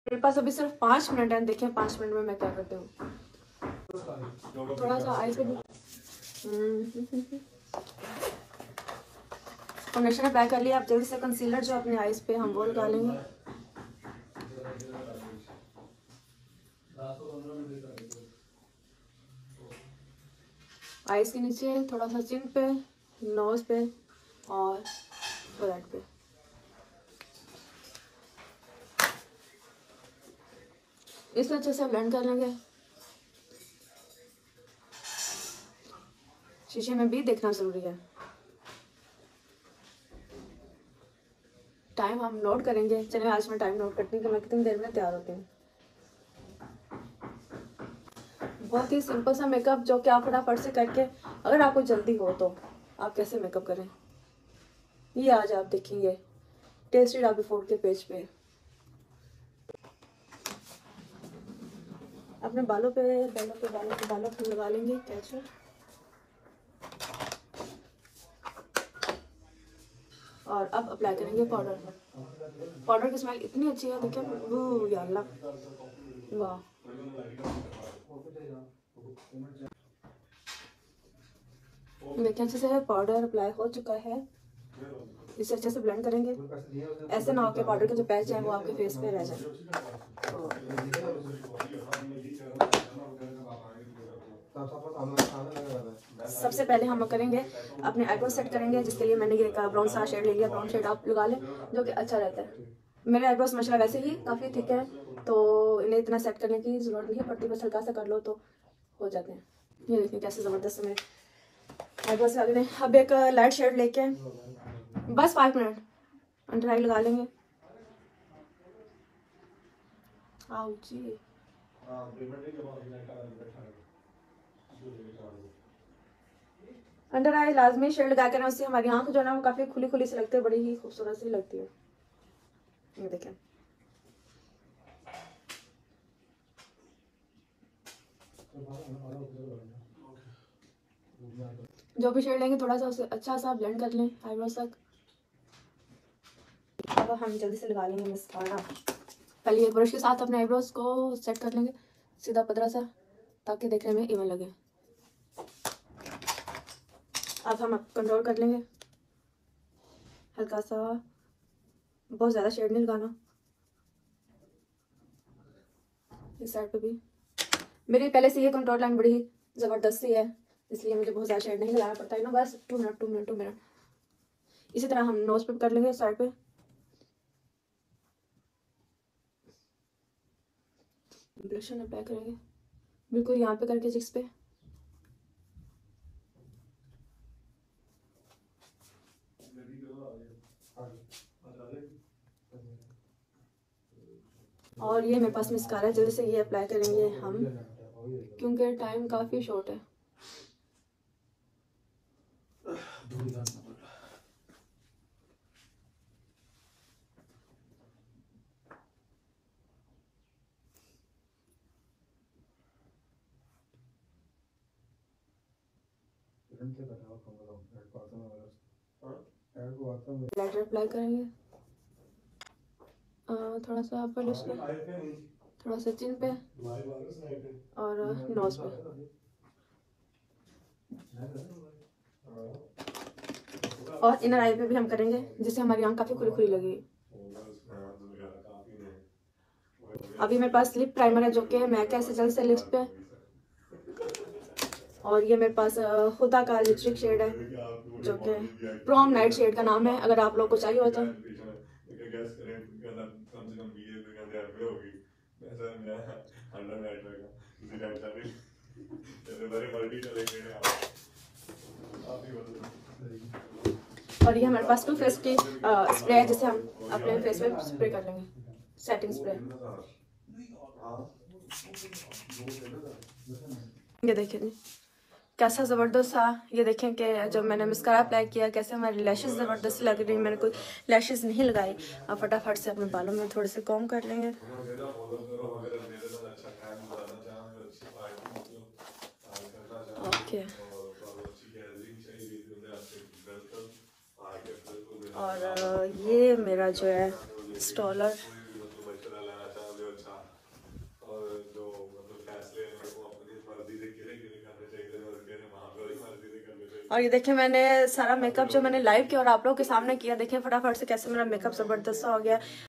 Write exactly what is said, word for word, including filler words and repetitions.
मेरे पास अभी सिर्फ पाँच मिनट है, देखिए पाँच मिनट में मैं क्या करती हूँ। थोड़ा सा आईज पे फाउंडेशन अप्लाई कर लिया। आप जल्दी से कंसीलर जो अपने आईज पे हम वो लगा लेंगे। आईज के नीचे थोड़ा सा चिन पे, नोज पे और फोरहेड पे। इसे अच्छे से ब्लेंड कर लेंगे। शीशे में भी देखना जरूरी है। टाइम हम नोट करेंगे। चलिए आज मैं टाइम नोट करती हूँ कि मैं कितनी देर में तैयार होती हूँ। बहुत ही सिंपल सा मेकअप जो कि आप फटाफट से करके, अगर आपको जल्दी हो तो आप कैसे मेकअप करें ये आज आप देखेंगे टेस्टी डॉबी फूड के पेज पे। अपने बालों पे बालों पे बालों पे बालों पे लगा लेंगे कैचर। और अब अप्लाई करेंगे पाउडर। पाउडर की स्मेल इतनी अच्छी है, देखिए वो या अल्लाह, वाह। देखिए अच्छे से पाउडर अप्लाई हो चुका है। इसे अच्छे से ब्लेंड करेंगे। ऐसे ना हो कि पाउडर के जो पैच हैं वो आपके फेस पे रह जाए। सबसे पहले हम करेंगे अपने आईब्रो सेट करेंगे, जिसके लिए मैंने ये ब्राउन सा शेड ले लिया। ब्राउन शेड आप लगा लें जो कि अच्छा रहता है। मेरे आईब्रोज माशाल्लाह वैसे ही काफ़ी थिक है, तो इन्हें इतना सेट करने की ज़रूरत नहीं पड़ती, बस हल्का सा कर लो तो हो जाते हैं। ये देखिए कैसे ज़बरदस्त मेरे आईब्रोज लग रहे हैं। अब एक लाइट शेड लेके बस फाइव मिनट अंडर आई लगा लेंगे। आओ जी। अंडर आई लाजमी शेड लगा कर उससे हमारी आंख जो है ना वो काफ़ी खुली खुली सी लगती है, बड़ी ही खूबसूरत सी लगती है। ये देखें जो भी शेड लेंगे थोड़ा सा उसे अच्छा सा ब्लेंड कर लें आईब्रोज तक। अब हम जल्दी से लगा लेंगे मस्कारा। पहले एक ब्रश के साथ अपने आईब्रोज को सेट कर लेंगे सीधा पतला सा, ताकि देखने में इवन लगे। अब हम कंट्रोल कर लेंगे हल्का सा, बहुत ज़्यादा शेड नहीं लगाना। इस साइड पे भी मेरी पहले से ये कंट्रोल लाइन बड़ी ज़बरदस्त सी है, इसलिए मुझे बहुत ज़्यादा शेड नहीं लगाना पड़ता है ना। बस two minute two minute two minute इसी तरह हम नोज पे कर लेंगे साइड पे। ब्लशन अप्लाई करेंगे बिल्कुल यहाँ पे करके चिक्स पे। और ये मेरे पास मस्कारा है, जल्दी से ये अप्लाई करेंगे हम क्योंकि टाइम काफ़ी शॉर्ट है। लाइटर अप्लाई करेंगे थोड़ा सा अपर लिप्स पे, थोड़ा सा चिन पे और नोज पे। और इनर आई पे भी हम करेंगे जिससे हमारी आंख काफ़ी खुली खुली लगेगी। अभी मेरे पास लिप प्राइमर है जो कि मैक है, जल्द से लिप्स पे। और ये मेरे पास खुदा का लिपस्टिक शेड है जो कि प्रॉम नाइट शेड का नाम है, अगर आप लोग को चाहिए हो तो। और ये हमारे पास टू फेस की स्प्रे है जिसे हम अपने फेस पे स्प्रे कर लेंगे, सेटिंग स्प्रे। ये देखिए जी कैसा ज़बरदस्त था। ये देखें कि जब मैंने मस्कारा अप्लाई किया कैसे हमारी लैशेस ज़बरदस्त लग रही। मैंने कोई लैशेस नहीं लगाई। अब फटाफट से अपने बालों में थोड़े से कॉम कर लेंगे। ओके और ये मेरा जो है स्टॉलर और ये देखिए मैंने सारा मेकअप जो मैंने लाइव किया और आप लोगों के सामने किया, देखिए फटाफट से कैसे मेरा मेकअप जबरदस्त हो गया।